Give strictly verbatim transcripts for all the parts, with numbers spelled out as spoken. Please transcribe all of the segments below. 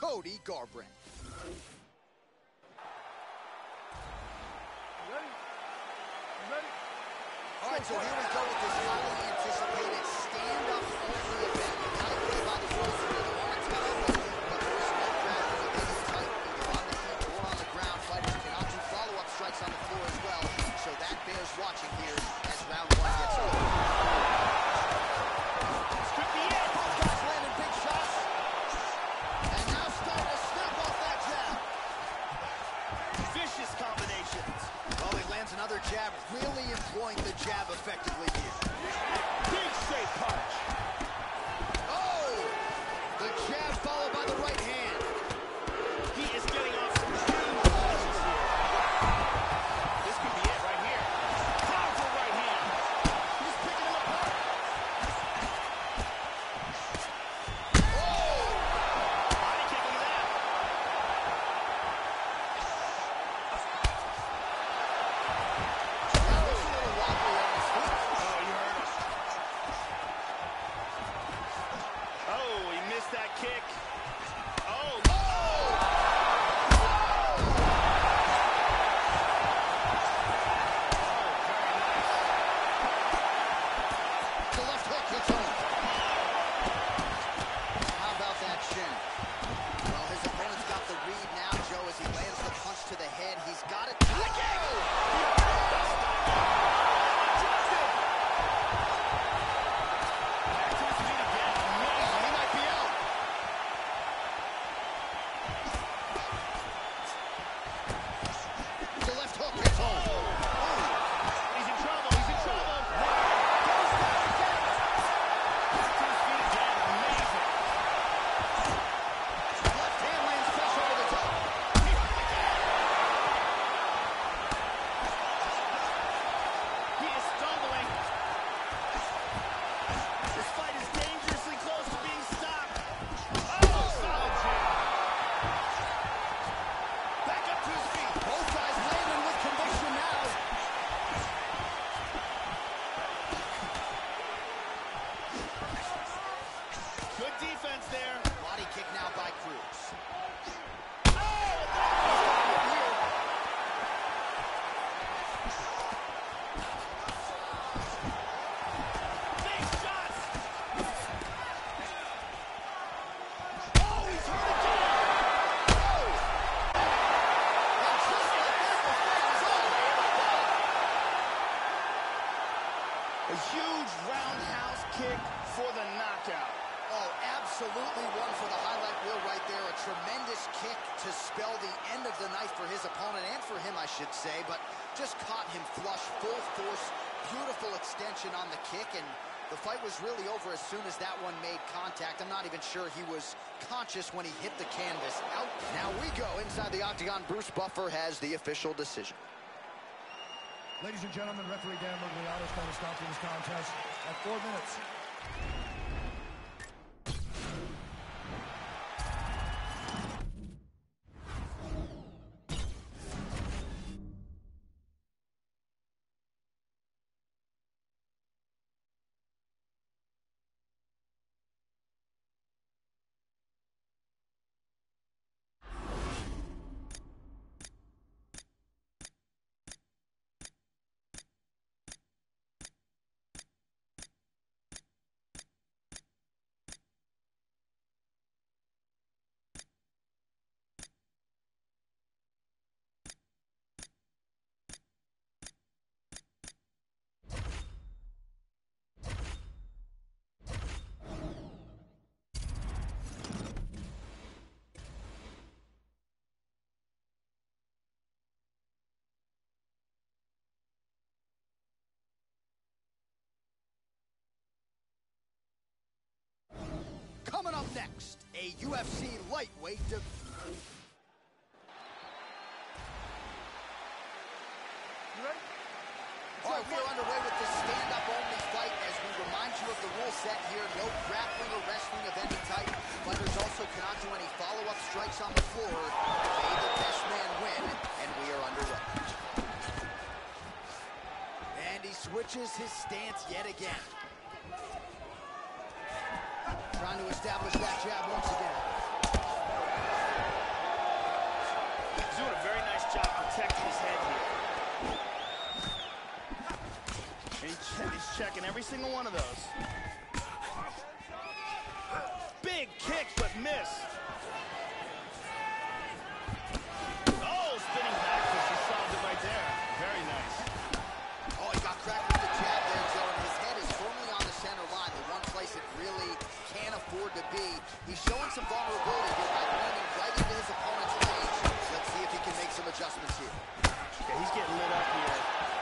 Cody Garbrandt. Ready? Ready? All right, so here we go with this highly anticipated stand-up only event. You gotta play by the rules here. You want to tell them, but there is no grappling of any type, either on the feet or on the ground. Fighters cannot do follow-up strikes on the floor as well, so that bears watching here as round one gets over. This could be it. Both guys landing big shots. And now starting to snap off that jab. Vicious combinations. Oh, he lands another jab, really employing the jab effectively here. Big safe punch. Oh! The jab followed by the right hand. He is getting off some huge punches here. This could be it right here. Powerful right hand. He's picking him apart. Oh! Body kicking it out. That looks a little wobbly on his feet. Oh, you heard him. Oh, he missed that kick. Oh, The left hook hits home. How about that shin? Well, his opponent's got the read now, Joe, as he lands the punch to the head. He's got it. back to his feet again. Amazing. He might be out. The left hook hits home. He's in trouble. He's in trouble. Goes down again. Back to his feet again. Amazing. Left hand lands flush over the top. He is stumbling. This fight is dangerously close to being stopped. Oh, solid jab. Back up to his feet. Both guys landing with conviction now. Good defense there. Body kick now by Cruz. Big shots. Oh, he's hurt again. And just like that, the fight is over. A huge roundhouse kick for the knockout. Oh, absolutely one for the highlight reel right there. A tremendous kick to spell the end of the night for his opponent, and for him, I should say, but just caught him flush, full force, beautiful extension on the kick, and the fight was really over as soon as that one made contact. I'm not even sure he was conscious when he hit the canvas. Out. Now we go inside the octagon. Bruce Buffer has the official decision. Ladies and gentlemen, referee Dan Miragliotta is going to stop this contest at four minutes. Coming up next, a U F C lightweight div- You ready? All right, we're underway with this stand-up only fight as we remind you of the rule set here. No grappling or wrestling of any type. Fighters also cannot do any follow-up strikes on the floor. May the best man win, and we are underway. And he switches his stance yet again. Trying to establish that jab once again. checking every single one of those. Big kick, but miss. Oh, spinning back fist. He solved it right there. Very nice. Oh, he got cracked with the jab there, Joe, and his head is firmly on the center line, the one place it really can't afford to be. He's showing some vulnerability here by leaning right into his opponent's range. Let's see if he can make some adjustments here. Yeah, he's getting lit up here.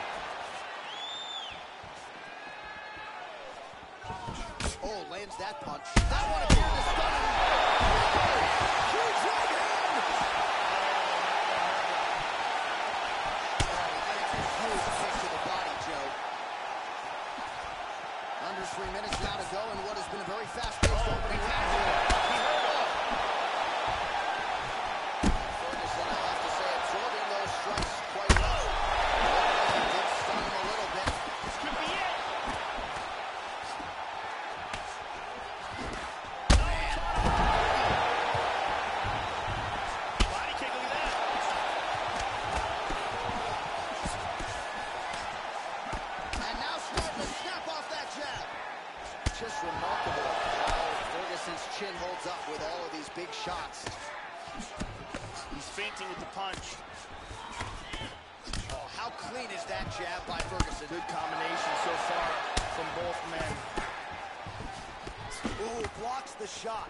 Oh, lands that punch. That one appeared to stun him. Huge right hand. Oh, that's a huge kick to the body, Joe. Under three minutes now to go in what has been a very fast-paced Oh, opening he round has here. it. He hurt him. Ferguson, I have to say, absorbing those strikes quite well. He did stun him a little bit. This could be it. Body kick, look at that. And now starting to snap off that jab. Just remarkable how Ferguson's chin holds up with all of these big shots. He's feinting with the punch. Oh, how clean is that jab by Ferguson? Good combination so far from both men. Ooh, blocks the shot.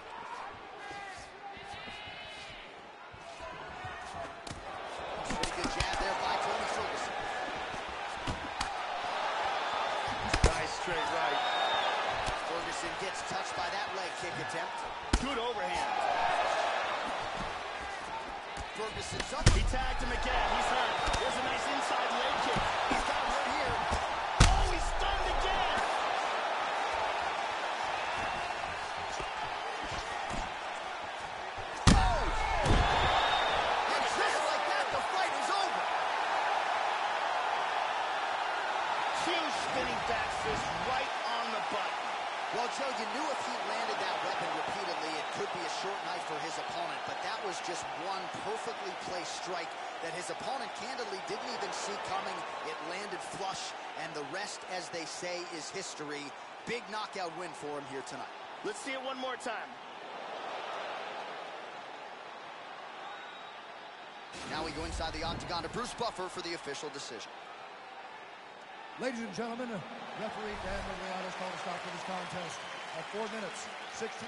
Pretty good jab there by Tony Ferguson. Nice straight right. Ferguson gets touched by that leg kick attempt. Good overhand. Ferguson's up. He tagged him again. He's hurt. There's a nice inside leg kick. He's got hurt here. Oh, he's stunned again. Oh! And just like that, the fight is over. Huge spinning back fist right on the button. Well, Joe, you knew if he landed that weapon repeatedly, it could be a short night for his opponent, but that was just one perfectly placed strike that his opponent candidly didn't even see coming. It landed flush, and the rest, as they say, is history. Big knockout win for him here tonight. Let's see it one more time. Now we go inside the octagon to Bruce Buffer for the official decision. Ladies and gentlemen, referee Dan Miragliotta has called a stop to this contest at four minutes, sixty.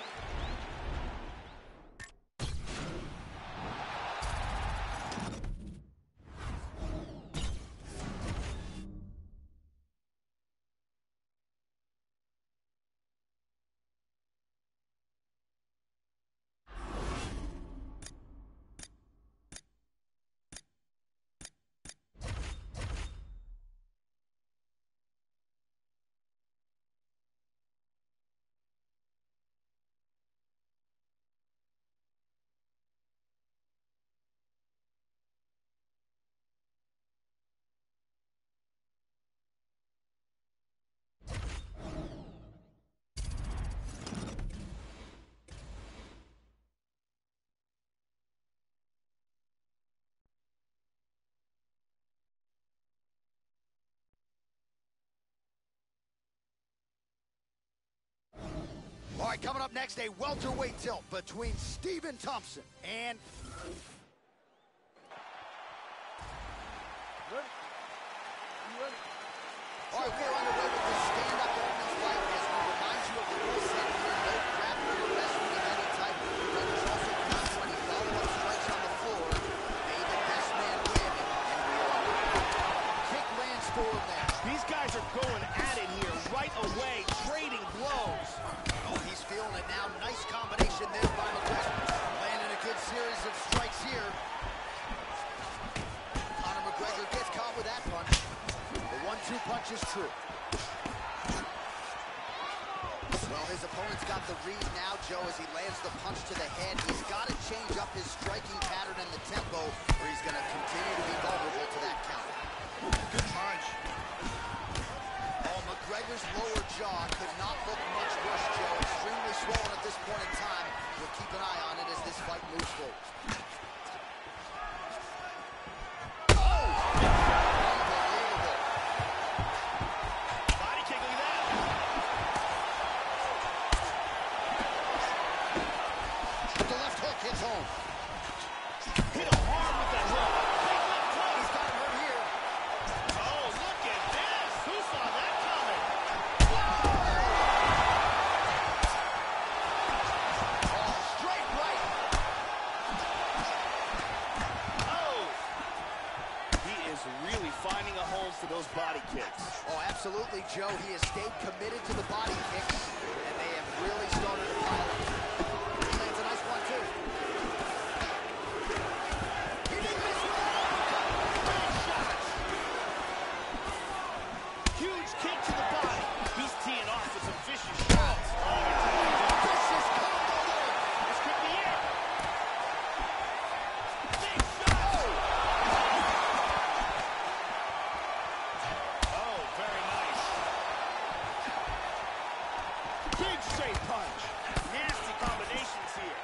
All right, coming up next, a welterweight tilt between Stephen Thompson and... Ready? You ready? All right, we're underway with this stand-up only fight as we remind you of the rule set here. No grappling or wrestling of any type. But there's also not any follow-up strikes on the floor. May the best man win, and we are underway. Kick lands for him there. These guys are going at it here right away, trading blows. Oh, he's feeling it now. Nice combination there by McGregor. Landing a good series of strikes here. Conor McGregor gets caught with that punch. The one two punch is true. Well, his opponent's got the read now, Joe, as he lands the punch to the head. He's got to change up his striking pattern and the tempo, or he's going to continue to be vulnerable to that counter. Good punch. Oh, McGregor's lower jaw could not look much worse, Joe. Extremely swollen at this point in time. We'll keep an eye on it as this fight moves forward. Oh! Unbelievable. Body kick, look at that. those body kicks. Oh, absolutely, Joe. He has stayed committed to the body kicks, and they have really started to pile up. He lands a nice one, too. He didn't miss one! Big shots! Huge kick to the body. He's teeing off with some vicious shots. Oh, Vicious combo there. this could be it. Big shot. Oh, very nice. Big straight punch. Nasty combinations here.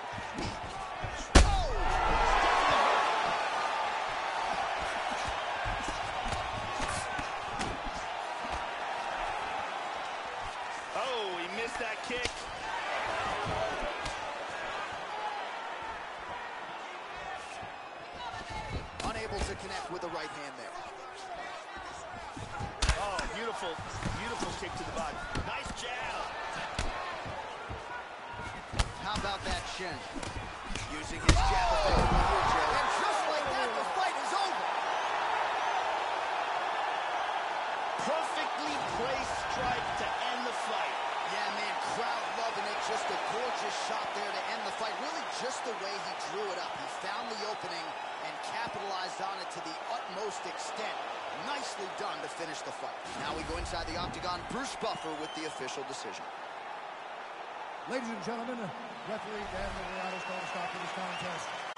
Oh, he missed that kick. Unable to connect with the right hand there. Oh, beautiful, beautiful kick to the body. Nice jab. How about that shin? Using his jab effectively here, Joe. And just like that, the fight is over. Perfectly placed strike to end the fight. Yeah, man, crowd loving it. Just a gorgeous shot there to end the fight. Really just the way he drew it up. He found the opening and capitalized on it to the utmost extent. Nicely done to finish the fight. Now we go inside the octagon. Bruce Buffer with the official decision. Ladies and gentlemen, referee Dan Moriarty has called a stop to this contest